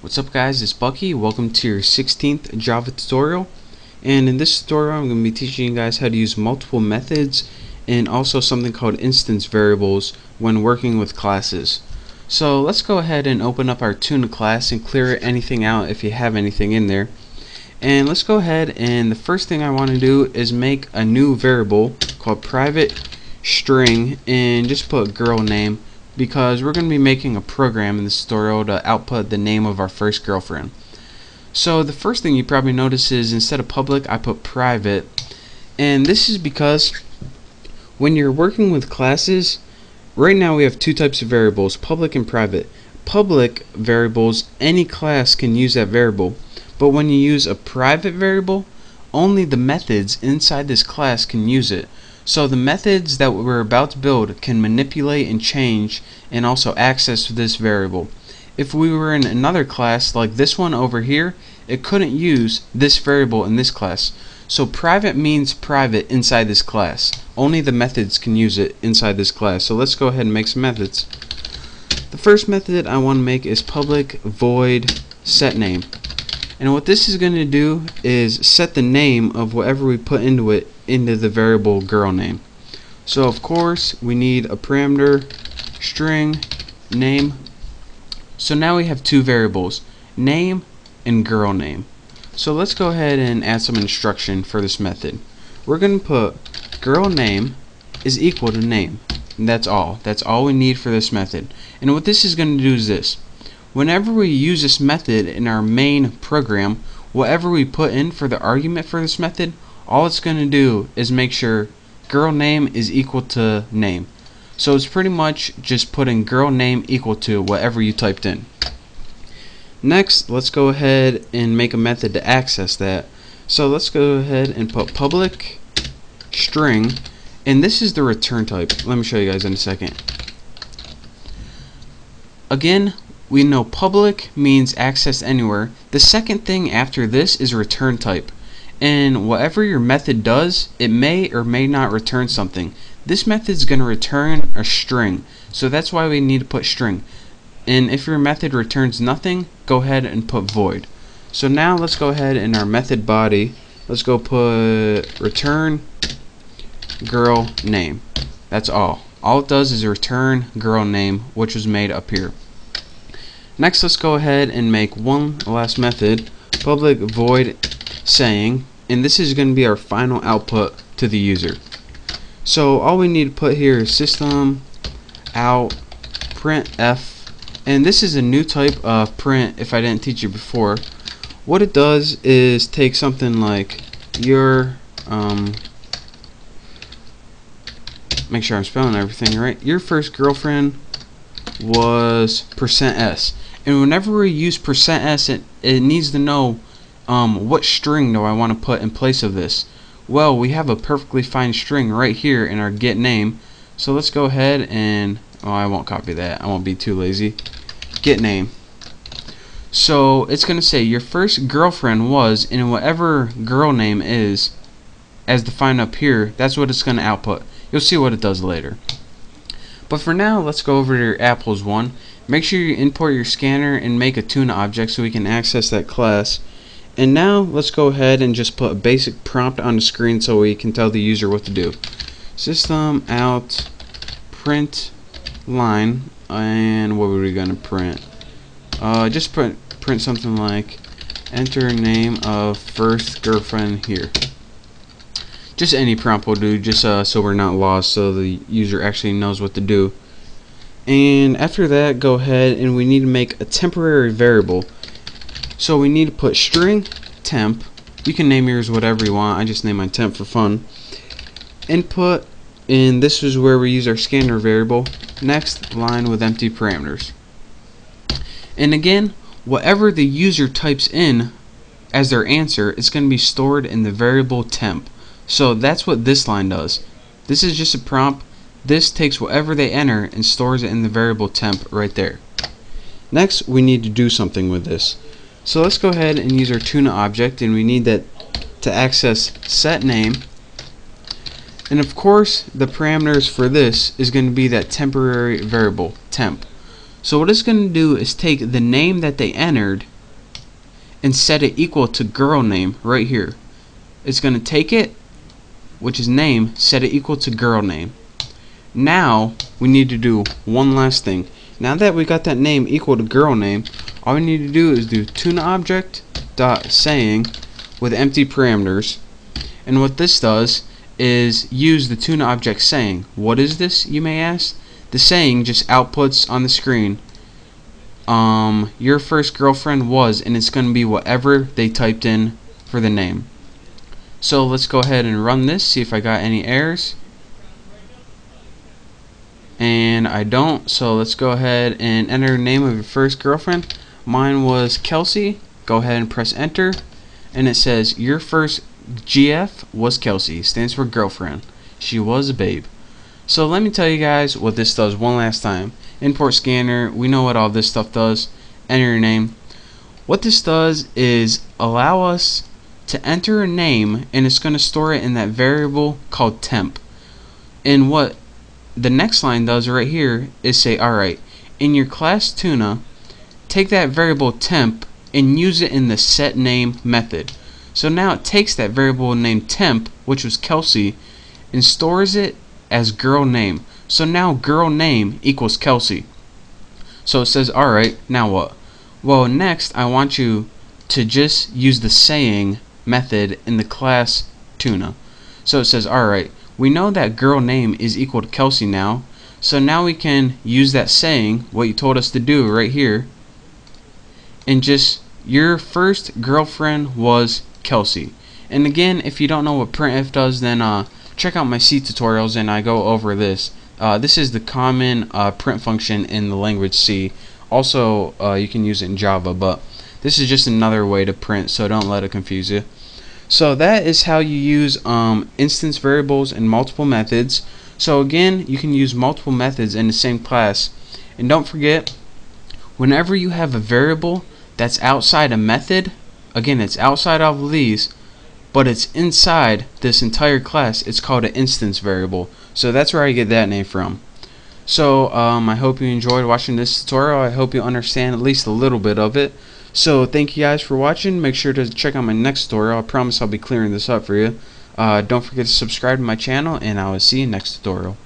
What's up guys, it's Bucky. Welcome to your 16th Java tutorial, and in this tutorial I'm going to be teaching you guys how to use multiple methods and also something called instance variables when working with classes. So let's go ahead and open up our Tuna class and clear anything out if you have anything in there. And let's go ahead, and the first thing I want to do is make a new variable called private string and just put girl name, because we're going to be making a program in this tutorial to output the name of our first girlfriend. So the first thing you probably notice is instead of public I put private, and this is because when you're working with classes, right now we have two types of variables, public and private. Public variables, any class can use that variable, but when you use a private variable, only the methods inside this class can use it. So the methods that we're about to build can manipulate and change and also access this variable. If we were in another class like this one over here, it couldn't use this variable in this class. So private means private inside this class. Only the methods can use it inside this class. So let's go ahead and make some methods. The first method I want to make is public void set name. And what this is going to do is set the name of whatever we put into it into the variable girl name. So of course we need a parameter string name. So now we have two variables, name and girl name. So let's go ahead and add some instruction for this method. We're going to put girl name is equal to name, and that's all we need for this method. And what this is going to do is this: whenever we use this method in our main program, whatever we put in for the argument for this method, all it's going to do is make sure girl name is equal to name. So it's pretty much just putting girl name equal to whatever you typed in. Next, let's go ahead and make a method to access that. So let's go ahead and put public string, and this is the return type. Let me show you guys in a second. Again, we know public means access anywhere. The second thing after this is return type. And whatever your method does, it may or may not return something. This method is going to return a string. So that's why we need to put string. And if your method returns nothing, go ahead and put void. So now let's go ahead in our method body, let's go put return girl name. That's all. All it does is return girl name, which was made up here. Next, let's go ahead and make one last method, public void saying, and this is going to be our final output to the user. So all we need to put here is system out printf, and this is a new type of print if I didn't teach you before. What it does is take something like your make sure I'm spelling everything right. Your first girlfriend was %s, and whenever we use %s, it needs to know what string do I want to put in place of this. Well, we have a perfectly fine string right here in our get name, so let's go ahead and I won't copy that, I won't be too lazy. Get name. So it's going to say your first girlfriend was, and whatever girl name is as defined up here, that's what it's going to output. You'll see what it does later. But for now, let's go over to your apples one. Make sure you import your scanner and make a tuna object so we can access that class. And now let's go ahead and just put a basic prompt on the screen so we can tell the user what to do. System out print line, and what were we gonna print? Just print something like enter name of first girlfriend here. Just any prompt will do, just so we're not lost, so the user actually knows what to do. And after that, go ahead and we need to make a temporary variable. So we need to put string temp. You can name yours whatever you want. I just name mine temp for fun. Input, and this is where we use our scanner variable. Next line with empty parameters. And again, whatever the user types in as their answer, it's going to be stored in the variable temp. So that's what this line does. This is just a prompt. This takes whatever they enter and stores it in the variable temp right there. Next, we need to do something with this. So let's go ahead and use our tuna object, and we need that to access set name. And of course, the parameters for this is going to be that temporary variable temp. So what it's going to do is take the name that they entered and set it equal to girl name right here. It's going to take it, which is name, set it equal to girl name. Now we need to do one last thing. Now that we got that name equal to girl name, all we need to do is do tuna object dot saying with empty parameters. And what this does is use the tuna object saying. What is this, you may ask? The saying just outputs on the screen your first girlfriend was, and it's going to be whatever they typed in for the name. So let's go ahead and run this, see if I got any errors. And I don't, so let's go ahead and enter the name of your first girlfriend. Mine was Kelsey. Go ahead and press enter, and it says your first GF was Kelsey, stands for girlfriend. She was a babe. So let me tell you guys what this does one last time. Import scanner, we know what all this stuff does. Enter your name. What this does is allow us to enter a name, and it's going to store it in that variable called temp. And what the next line does right here is say, alright, in your class tuna, take that variable temp and use it in the set name method. So now it takes that variable named temp, which was Kelsey, and stores it as girl name. So now girl name equals Kelsey. So it says, alright, now what? Well, next I want you to just use the saying method in the class tuna. So it says, alright, we know that girl name is equal to Kelsey now. So now we can use that saying, what you told us to do right here, and just your first girlfriend was Kelsey. And again, if you don't know what printf does, then check out my C tutorials and I go over this. This is the common print function in the language C. Also, you can use it in Java, but this is just another way to print, so don't let it confuse you. So that is how you use instance variables and multiple methods. So again, you can use multiple methods in the same class. And don't forget, whenever you have a variable that's outside a method, again, it's outside of these, but it's inside this entire class, it's called an instance variable. So that's where I get that name from. So I hope you enjoyed watching this tutorial. I hope you understand at least a little bit of it. So thank you guys for watching. Make sure to check out my next tutorial. I promise I'll be clearing this up for you. Don't forget to subscribe to my channel, and I will see you next tutorial.